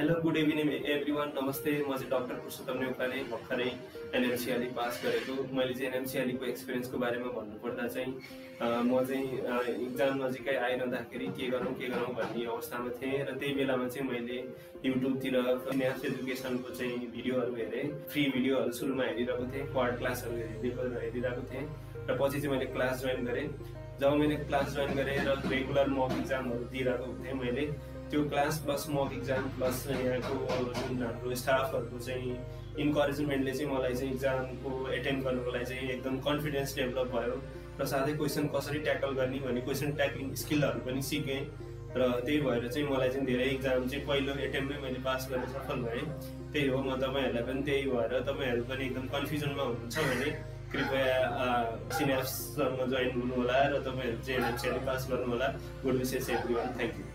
Hello good evening everyone नमस्ते म चाहिँ डाक्टर पुरुषोत्तम नेउपाने भर्खरै एनएमसीएलई पास गरेको मैले चाहिँ एनएमसीएलई को एक्सपिरियन्सको बारेमा भन्नुपर्दा चाहिँ म चाहिँ इक्जाम नजिकै आइरहँदाखेरि के गरौँ भन्ने अवस्थामा थिएँ र त्यही बेलामा चाहिँ मैले युट्युबतिर सिन्याप्स एजुकेसनको चाहिँ भिडियोहरू हेरेँ फ्री भिडियोहरू सुरुमा हेरिरहेको थिएँ क्वाड क्लासहरू हेरिरहेको थिएँ र पछि चाहिँ मैले क्लास जोइन गरेँ जब मैले क्लास जोइन गरेँ र रेगुलर मक इक्जामहरू दिइरहेको थिएँ मैले त्यो class plus mock exam plus यहाँको जुन हाम्रो स्टाफहरूको चाहिँ इन्करेजमेन्टले चाहिँ मलाई चाहिँ इक्जामको एटेम्प गर्नुको लागि चाहिँ एकदम कन्फिडेन्स डेभलप भयो र साथै क्वेसन कसरी ट्याकल गर्ने भन्ने क्वेसन ट्याकलिङ स्किलहरू पनि सिकेँ र त्यही भएर चाहिँ मलाई चाहिँ धेरै इक्जाम चाहिँ पहिलो एटेम्पमै मैले पास गर्न सफल भएँ। त्यही हो म तपाईँहरूलाई पनि त्यही भएर तपाईँहरू पनि एकदम कन्फ्युजनमा हुनुहुन्छ भने कृपया सिन्याप्ससँग जोइन हुनुहोला र तपाईँहरू चाहिँ एनएमसीएलई पास गर्नुहोला। Good wishes everyone, thank you.